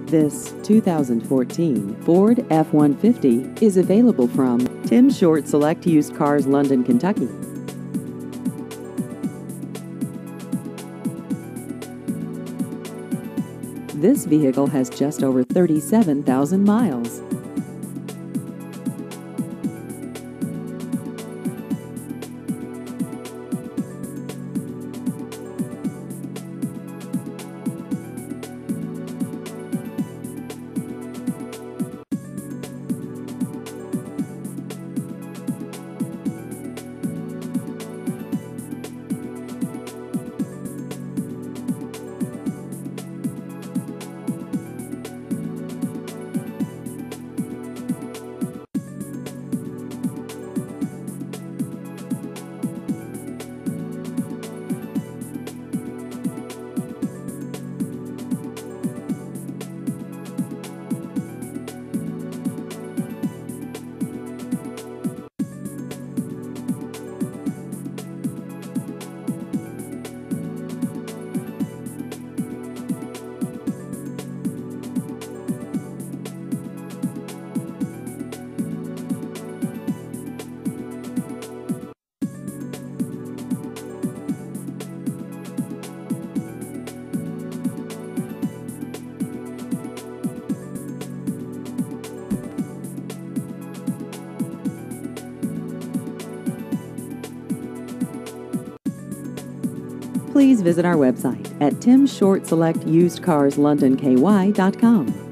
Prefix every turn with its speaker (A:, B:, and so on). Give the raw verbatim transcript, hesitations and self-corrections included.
A: This two thousand fourteen Ford F one fifty is available from Tim Short Select Used Cars, London, Kentucky. This vehicle has just over thirty-seven thousand miles. Please visit our website at tim short select used cars london k y dot com.